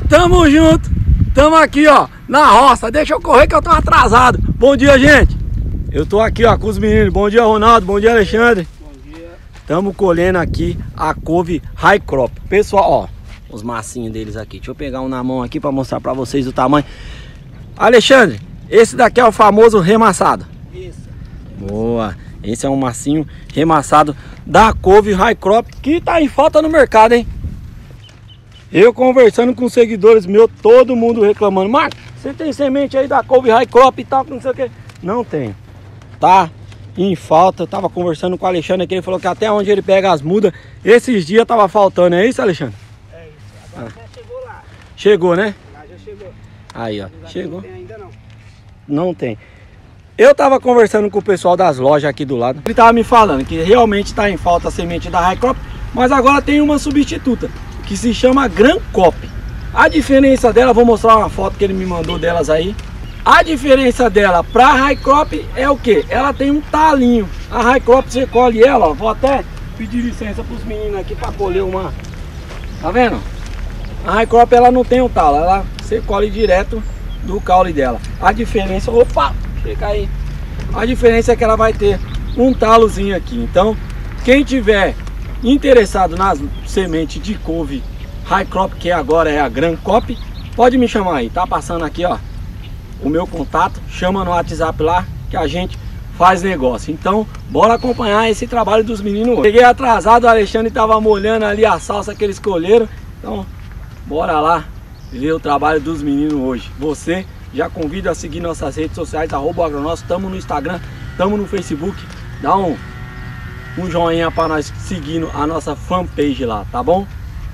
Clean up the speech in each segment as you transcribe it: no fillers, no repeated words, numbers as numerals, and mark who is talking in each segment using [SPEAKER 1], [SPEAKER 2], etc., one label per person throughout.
[SPEAKER 1] Tamo junto, tamo aqui ó, na roça. Deixa eu correr que eu tô atrasado. Bom dia, gente. Eu tô aqui ó com os meninos. Bom dia, Ronaldo, bom dia, Alexandre.
[SPEAKER 2] Bom dia.
[SPEAKER 1] Tamo colhendo aqui a couve High Crop. Pessoal, ó, os massinhos deles aqui. Deixa eu pegar um na mão aqui pra mostrar pra vocês o tamanho. Alexandre, esse daqui é o famoso remassado.
[SPEAKER 2] Isso.
[SPEAKER 1] Boa. Esse é um massinho remassado da couve High Crop, que tá em falta no mercado, hein? Eu conversando com seguidores meus, todo mundo reclamando: Marcos, você tem semente aí da couve High Crop e tal, não sei o que. Não tem. Tá em falta. Eu tava conversando com o Alexandre aqui, ele falou que até onde ele pega as mudas, esses dias tava faltando. É isso, Alexandre?
[SPEAKER 2] É isso. Agora já chegou lá.
[SPEAKER 1] Chegou, né?
[SPEAKER 2] Já chegou.
[SPEAKER 1] Aí, ó. Chegou.
[SPEAKER 2] Não tem ainda não.
[SPEAKER 1] Não tem. Eu tava conversando com o pessoal das lojas aqui do lado. Ele tava me falando que realmente tá em falta a semente da High Crop, mas agora tem uma substituta que se chama Gran Cop. A diferença dela, vou mostrar uma foto que ele me mandou delas aí. A diferença dela pra High Crop é o que? Ela tem um talinho. A High Crop você colhe ela, ó. Vou até pedir licença pros meninos aqui pra colher uma. Tá vendo? A High Crop ela não tem um talo, ela você colhe direto do caule dela. A diferença, opa, fica aí. A diferença é que ela vai ter um talozinho aqui. Então, quem tiver interessado nas sementes de couve High Crop, que agora é a Gran Cop, pode me chamar aí. Tá passando aqui, ó, o meu contato. Chama no WhatsApp lá que a gente faz negócio. Então, bora acompanhar esse trabalho dos meninos hoje. Cheguei atrasado, o Alexandre tava molhando ali a salsa que eles colheram. Então, bora lá ver o trabalho dos meninos hoje. Você já convido a seguir nossas redes sociais, @agronosso. Tamo no Instagram, tamo no Facebook. Dá um joinha para nós seguindo a nossa fanpage lá, tá bom?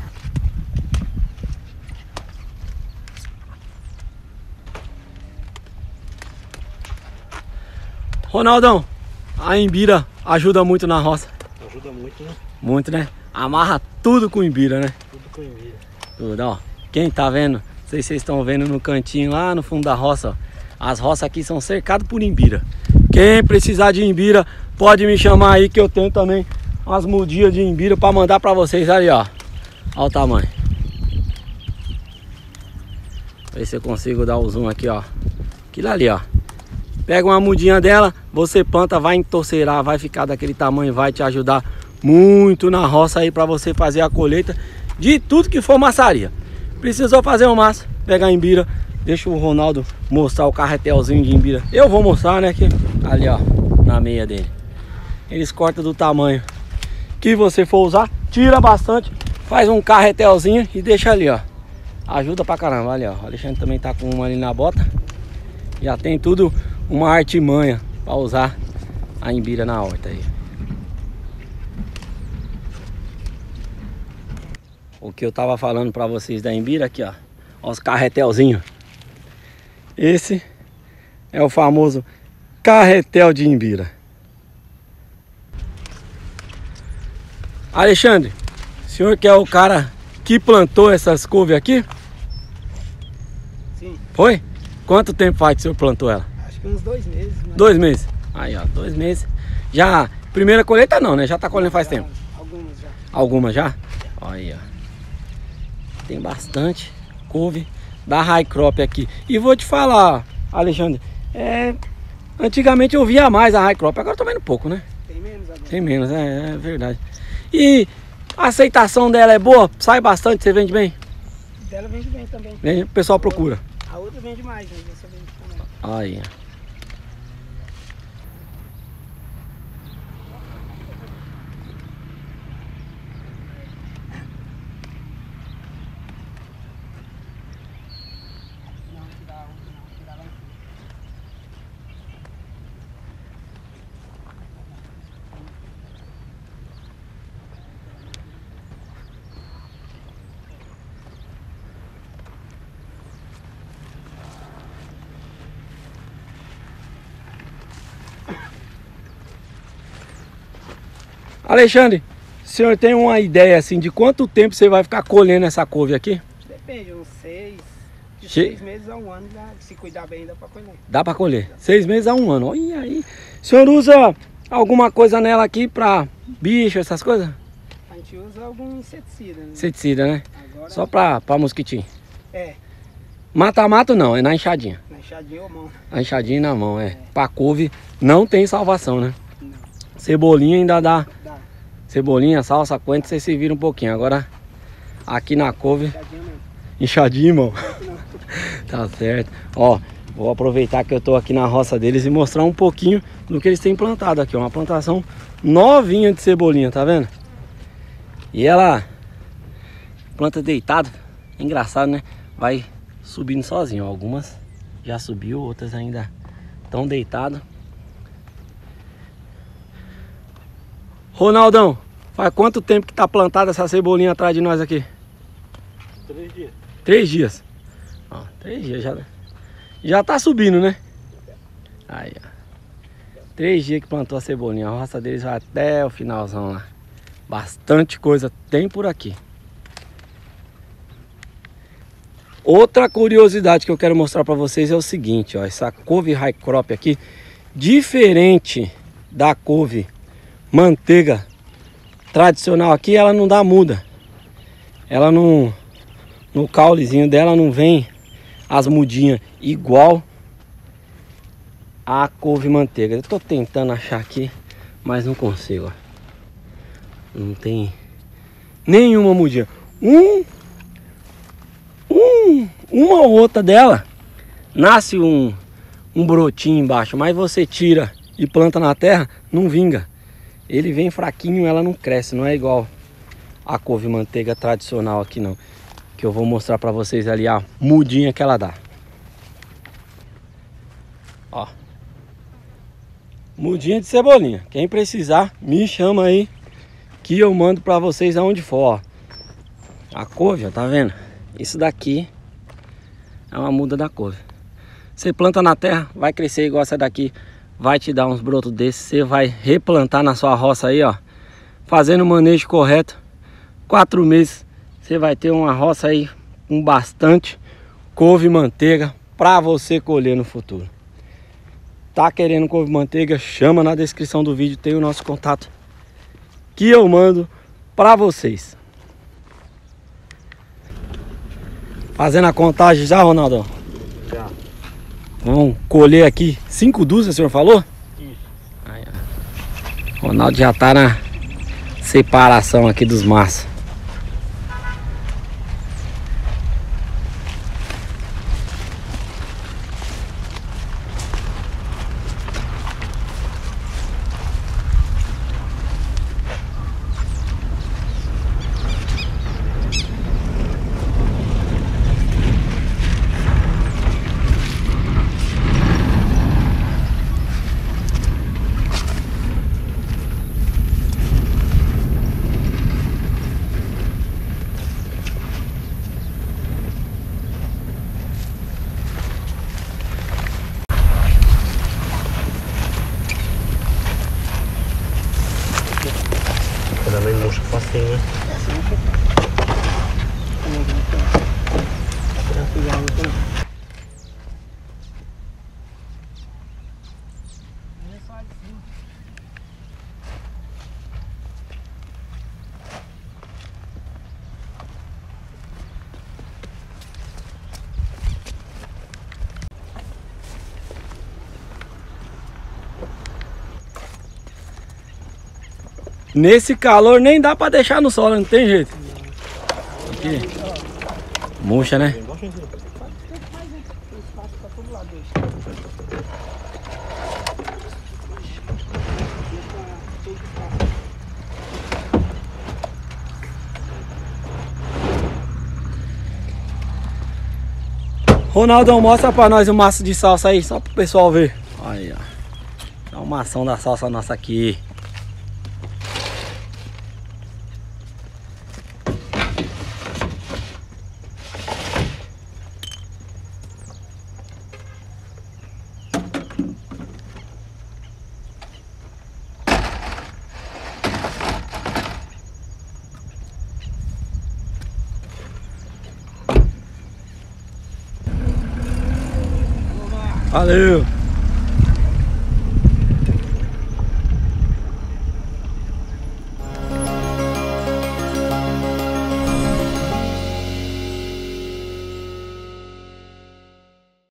[SPEAKER 1] Ronaldão, a imbira ajuda muito na roça.
[SPEAKER 2] Ajuda muito, né?
[SPEAKER 1] Muito, né? Amarra tudo com imbira, né?
[SPEAKER 2] Tudo com envio.
[SPEAKER 1] Tudo, ó. Quem tá vendo, não sei se vocês estão vendo no cantinho lá no fundo da roça, ó. As roças aqui são cercadas por imbira. Quem precisar de imbira, pode me chamar aí que eu tenho também umas mudinhas de imbira para mandar para vocês ali, ó. Olha o tamanho. Ver se eu consigo dar o zoom aqui, ó. Aquilo ali, ó. Pega uma mudinha dela, você planta, vai entorcerar, vai ficar daquele tamanho, vai te ajudar muito na roça aí para você fazer a colheita de tudo que for maçaria. Precisou fazer uma massa, pega a imbira. Deixa o Ronaldo mostrar o carretelzinho de imbira. Eu vou mostrar, né, que ali, ó, na meia dele. Eles cortam do tamanho que você for usar, tira bastante, faz um carretelzinho e deixa ali, ó. Ajuda pra caramba, ali, ó. O Alexandre também tá com uma ali na bota. Já tem tudo uma artimanha pra usar a imbira na horta aí. O que eu tava falando pra vocês da imbira aqui, ó. Ó os carretelzinhos. Esse é o famoso carretel de imbira. Alexandre, o senhor que é o cara que plantou essas couves aqui?
[SPEAKER 2] Sim.
[SPEAKER 1] Foi? Quanto tempo faz que o senhor plantou ela?
[SPEAKER 2] Acho que uns 2 meses. Né?
[SPEAKER 1] 2 meses. Aí, ó, 2 meses. Já, primeira colheita não, né? Já tá colhendo faz tempo.
[SPEAKER 2] Algumas já.
[SPEAKER 1] Algumas já? Aí, ó. Tem bastante couve da High Crop aqui. E vou te falar, Alexandre, antigamente eu via mais a High Crop, agora eu tô vendo pouco, né?
[SPEAKER 2] Tem menos agora.
[SPEAKER 1] Tem menos, é verdade. E a aceitação dela é boa? Sai bastante, você vende bem?
[SPEAKER 2] Dela vende bem também.
[SPEAKER 1] O pessoal procura.
[SPEAKER 2] A outra vende mais, mas essa vende também.
[SPEAKER 1] Aí, Alexandre, o senhor tem uma ideia assim de quanto tempo você vai ficar colhendo essa couve aqui?
[SPEAKER 2] Depende, uns 6 meses a 1 ano, já, se cuidar bem dá pra colher.
[SPEAKER 1] Dá pra colher, 6 meses a 1 ano. Olha aí. O senhor usa alguma coisa nela aqui pra bicho, essas coisas?
[SPEAKER 2] A gente usa algum inseticida, né?
[SPEAKER 1] Inseticida, né?
[SPEAKER 2] Agora,
[SPEAKER 1] Só pra mosquitinho.
[SPEAKER 2] É.
[SPEAKER 1] Mata-mato não, é na enxadinha.
[SPEAKER 2] Na enxadinha ou mão.
[SPEAKER 1] A enxadinha na mão, é. Pra couve não tem salvação, né?
[SPEAKER 2] Não.
[SPEAKER 1] Cebolinha ainda dá.
[SPEAKER 2] Dá.
[SPEAKER 1] Cebolinha, salsa, coentro, você se vira um pouquinho. Agora, aqui na couve,
[SPEAKER 2] Enxadinha mesmo.
[SPEAKER 1] enxadinha, irmão. Tá certo. Ó, vou aproveitar que eu tô aqui na roça deles e mostrar um pouquinho do que eles têm plantado aqui. Ó, uma plantação novinha de cebolinha, tá vendo? E ela planta deitada. Engraçado, né? Vai subindo sozinho. Ó, algumas já subiu, outras ainda estão deitadas. Ronaldão, faz quanto tempo que tá plantada essa cebolinha atrás de nós aqui?
[SPEAKER 2] 3 dias.
[SPEAKER 1] 3 dias. Ó, 3 dias já tá subindo, né? Aí, ó. 3 dias que plantou a cebolinha. A roça deles vai até o finalzão lá. Bastante coisa tem por aqui. Outra curiosidade que eu quero mostrar para vocês é o seguinte, ó. Essa couve high crop aqui, diferente da couve manteiga tradicional aqui, ela não dá muda. Ela não... No caulezinho dela não vem as mudinhas igual a couve manteiga. Eu tô tentando achar aqui, mas não consigo, ó. Não tem nenhuma mudinha. Uma ou outra dela nasce um brotinho embaixo, mas você tira e planta na terra, não vinga. Ele vem fraquinho, ela não cresce, não é igual a couve manteiga tradicional aqui não. Que eu vou mostrar pra vocês ali a mudinha que ela dá. Ó. Mudinha de cebolinha. Quem precisar, me chama aí que eu mando pra vocês aonde for, ó. A couve, ó, tá vendo? Isso daqui é uma muda da couve. Você planta na terra, vai crescer igual essa daqui. Vai te dar uns brotos desses. Você vai replantar na sua roça aí, ó. Fazendo o manejo correto. 4 meses. Você vai ter uma roça aí com bastante couve manteiga para você colher no futuro. Tá querendo couve manteiga? Chama na descrição do vídeo, tem o nosso contato que eu mando para vocês. Fazendo a contagem já, Ronaldo?
[SPEAKER 2] Já.
[SPEAKER 1] Vamos colher aqui 5 dúzias, o senhor falou?
[SPEAKER 2] Isso.
[SPEAKER 1] Aí, ó. Ronaldo já tá na separação aqui dos maços.
[SPEAKER 3] Também murcha facinho, né?
[SPEAKER 1] Nesse calor nem dá pra deixar no sol, não tem jeito. Aqui. Murcha, né? Ronaldão, mostra pra nós o maço de salsa aí, só pro pessoal ver. Aí, ó. Dá uma ação da salsa nossa aqui. Valeu!